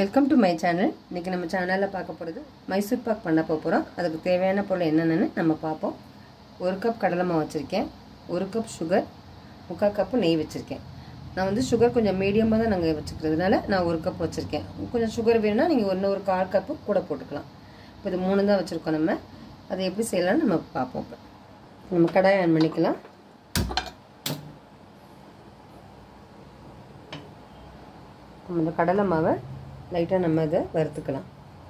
Welcome to my channel. இன்றைக்கி நம்ம சேனலில் பார்க்க போகிறது மைசூர் பாக் பண்ண போகிறோம். அதுக்கு தேவையான பொருள் என்னென்னு நம்ம பார்ப்போம். 1 கப் கடலை மாவு வச்சுருக்கேன், 1 கப் சுகர், 3/4 கப்பு நெய் வச்சுருக்கேன். நான் வந்து சுகர் கொஞ்சம் மீடியமாக தான் நாங்கள் வச்சுக்கிறதுனால நான் 1 கப் வச்சுருக்கேன். கொஞ்சம் சுகர் வேணும்னா நீங்கள் இன்னும் ஒரு 1/4 கப்பு கூட போட்டுக்கலாம். இப்போ இது 3 தான் வச்சுருக்கோம். நம்ம அதை எப்படி செய்யலாம்னு நம்ம பார்ப்போம். இப்போ நம்ம கடாயை ஆன் பண்ணிக்கலாம். நம்ம இந்த கடலை மாவை லைட்டாக நம்ம அதை வறுத்துக்கலாம்.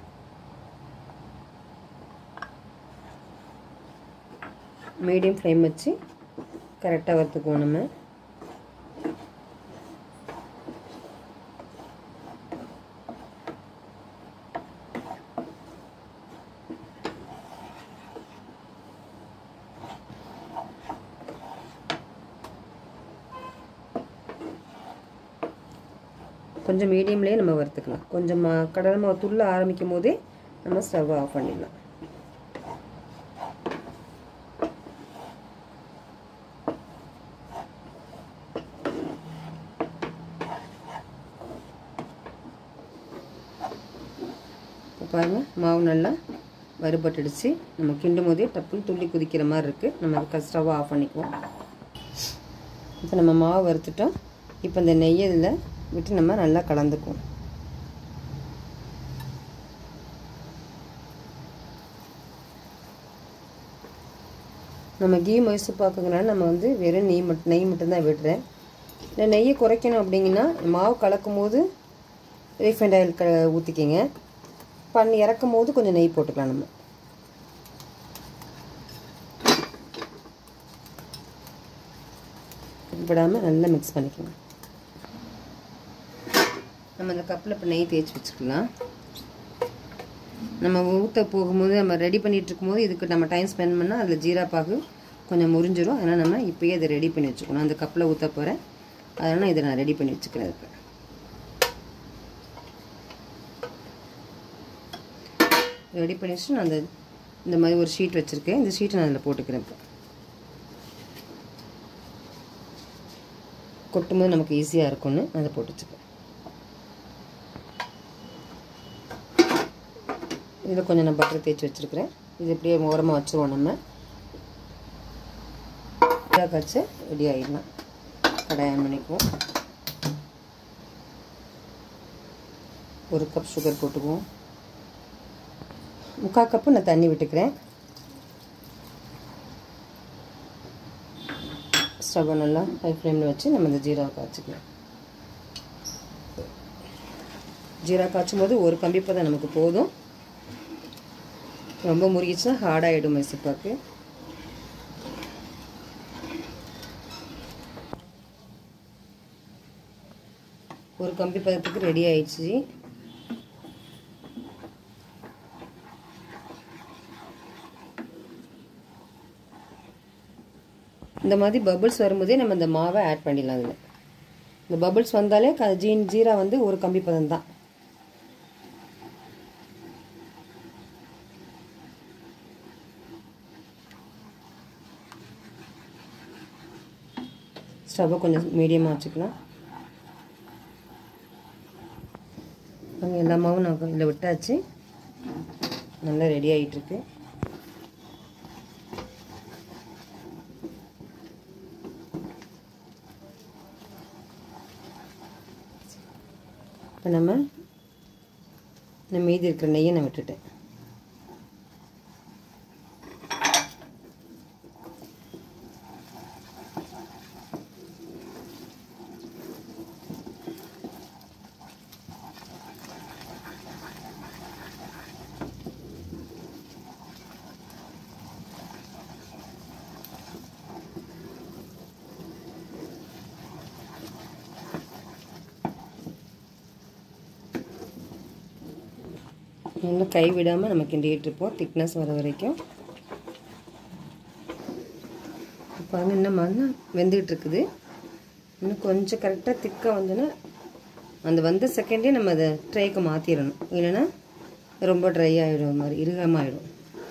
மீடியம் ஃப்ளேம் வச்சு கரெக்டாக வறுத்துக்குவோம். நம்ம கொஞ்சம் மீடியம்லேயே நம்ம வறுத்துக்கலாம். கொஞ்சம் கடலை மாவு துள்ள ஆரம்பிக்கும் போதே நம்ம ஸ்டவ் ஆஃப் பண்ணிடலாம். பாருங்கள், மாவு நல்லா வறுபட்டுடுச்சு. நம்ம கிண்டும் போதே டப்புன்னு துள்ளி குதிக்கிற மாதிரி இருக்குது. நம்ம அதுக்கு ஸ்டவ் ஆஃப் பண்ணிக்குவோம். இப்போ நம்ம மாவு வறுத்துட்டோம். இப்போ இந்த நெய்யை இதில் விட்டு நம்ம நல்லா கலந்துக்குவோம். நம்ம கீ மைசூர் பாக்குங்கனால நம்ம வந்து வெறும் நெய் மட்டும்தான் விடுறேன். இல்லை நெய்யை குறைக்கணும் அப்படிங்கன்னா மாவு கலக்கும் போது ரீஃபைண்ட் ஆயில் ஊற்றிக்கிங்க. இறக்கும் போது கொஞ்சம் நெய் போட்டுக்கலாம். நம்ம விடாமல் நல்லா மிக்ஸ் பண்ணிக்கணும். நம்ம இந்த கப்பில் இப்போ நெய் தேய்ச்சி வச்சுக்கலாம். நம்ம ஊற்ற போகும்போது நம்ம ரெடி பண்ணிகிட்டு இருக்கும்போது இதுக்கு நம்ம டைம் ஸ்பெண்ட் பண்ணால் அதில் ஜீரா பாகு கொஞ்சம் முறிஞ்சிடும். அதனால் நம்ம இப்போயே அதை ரெடி பண்ணி வச்சுக்கணும். அந்த கப்பில் ஊற்ற போகிறேன், அதனால் இதை நான் ரெடி பண்ணி வச்சுக்கிறேன். அதுக்கு ரெடி பண்ணி வச்சுட்டு நான் இந்த மாதிரி ஒரு ஷீட் வச்சுருக்கேன். இந்த ஷீட்டை நான் அதில் போட்டுக்கிறேன். இப்போ கொட்டும்போது நமக்கு ஈஸியாக இருக்கும்னு அதை போட்டு வச்சுக்கிறேன். இதில் கொஞ்சம் நான் பட்டர் தேய்ச்சி வச்சுருக்கிறேன். இது இப்படியே ஓரமாக வச்சுருவோம். நம்ம காய்ச்சி ரெடி ஆகிடலாம். கடாயை ஆன் பண்ணிக்குவோம். 1 கப் சுகர் போட்டுக்குவோம். 3/4 கப்பு நான் தண்ணி விட்டுக்கிறேன். ஸ்டவ்வை நல்லா ஹை ஃப்ளேமில் வச்சு நம்ம இந்த ஜீராவை காய்ச்சிக்கலாம். ஜீரா காய்ச்சும் போது ஒரு கம்பிப்பை தான் நமக்கு போதும். ரொம்ப முறிச்சுன்னா ஹார்டாகிடும் மைசூர் பாக்கு. ஒரு கம்பி பதத்துக்கு ரெடி ஆயிடுச்சு. இந்த மாதிரி பபிள்ஸ் வரும்போதே நம்ம இந்த மாவை ஆட் பண்ணிடலாம். அதில் இந்த பபிள்ஸ் வந்தாலே ஜீரா வந்து ஒரு கம்பி பதம் தான். ஸ்டவ்வை கொஞ்சம் மீடியமாக வச்சுக்கலாம். எல்லா மாவும் நான் இதில் விட்டாச்சு. நல்லா ரெடி ஆகிட்டுருக்கு. இப்போ நம்ம மீதி இருக்கிற நெய்யை நான் விட்டுட்டேன். நல்லா கை விடாமல் நம்ம கிண்டிகிட்டு இருப்போம் திக்னஸ் வர வரைக்கும். இப்போ வந்து இன்னும் வெந்துகிட்டு இருக்குது. இன்னும் கொஞ்சம் கரெக்டாக திக்காக வந்துன்னா அந்த வந்த செகண்டே நம்ம அதை ட்ரைக்கு மாற்றிடணும். இல்லைன்னா ரொம்ப ட்ரை ஆகிடும், மாதிரி இறுகமாகிடும்.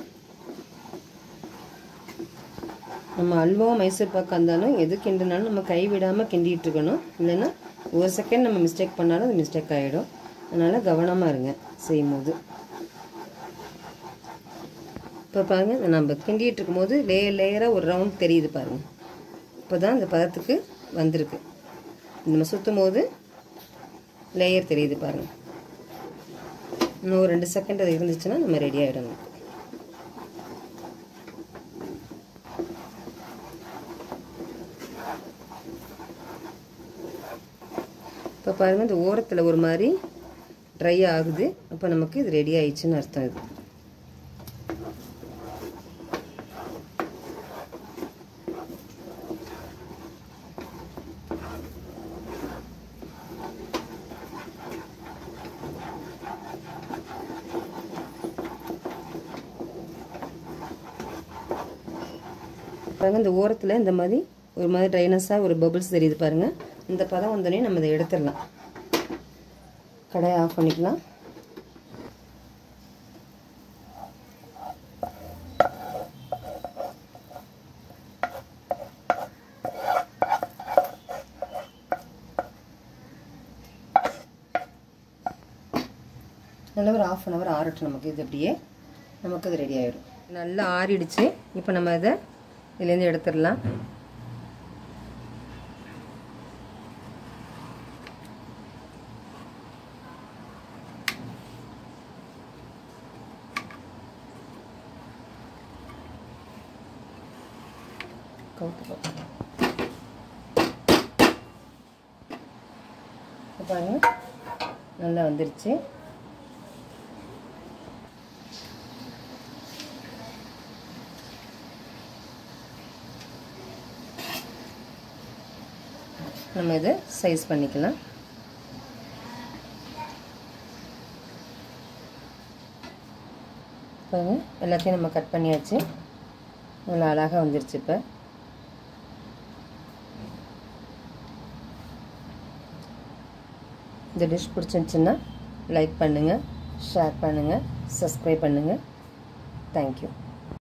நம்ம அல்வா மைசூர் பாக்கு இருந்தாலும் எது கிண்டினாலும் நம்ம கை விடாமல் கிண்டிட்டு இருக்கணும். இல்லைன்னா ஒரு செகண்ட் நம்ம மிஸ்டேக் பண்ணாலும் அது மிஸ்டேக் ஆகிடும். அதனால் கவனமாக இருங்க செய்யும்போது. இப்போ பாருங்கள், நம்ம கிண்டிகிட்டு இருக்கும்போது லேயராக ஒரு ரவுண்ட் தெரியுது பாருங்கள். இப்போ தான் இந்த பதத்துக்கு வந்திருக்கு. நம்ம சுற்றும் போது லேயர் தெரியுது பாருங்கள். இன்னும் ஒரு 2 செகண்ட் அது இருந்துச்சுன்னா நம்ம ரெடி ஆகிடும். இப்போ பாருங்கள், இந்த ஓரத்தில் ஒரு மாதிரி ட்ரை ஆகுது. அப்போ நமக்கு இது ரெடி ஆயிடுச்சுன்னு அர்த்தம். இது பாருங்கள், இந்த ஓரத்தில் இந்த மாதிரி ஒரு மாதிரி ட்ரைனஸாக ஒரு பபிள்ஸ் தெரியுது பாருங்கள். இந்த பதம் வந்தோடனே நம்ம இதை எடுத்துடலாம். கடாயை ஆஃப் பண்ணிக்கலாம். நல்லா ஒரு 1/2 hour ஆறட்டும். நமக்கு இது அப்படியே நமக்கு அது ரெடி ஆகிடும். நல்லா ஆறிடுச்சு. இப்போ நம்ம இதை இதுலேருந்து எடுத்துடலாம். பாருங்க, நல்லா வந்துருச்சு. நம்ம இதை சைஸ் பண்ணிக்கலாம். பாருங்க, எல்லாத்தையும் நம்ம கட் பண்ணியாச்சு. நல்லா அழகாக வந்துருச்சு. இப்போ இந்த டிஷ் பிடிச்சிருந்துச்சுன்னா லைக் பண்ணுங்கள், ஷேர் பண்ணுங்கள், சப்ஸ்கிரைப் பண்ணுங்கள். தேங்க்யூ.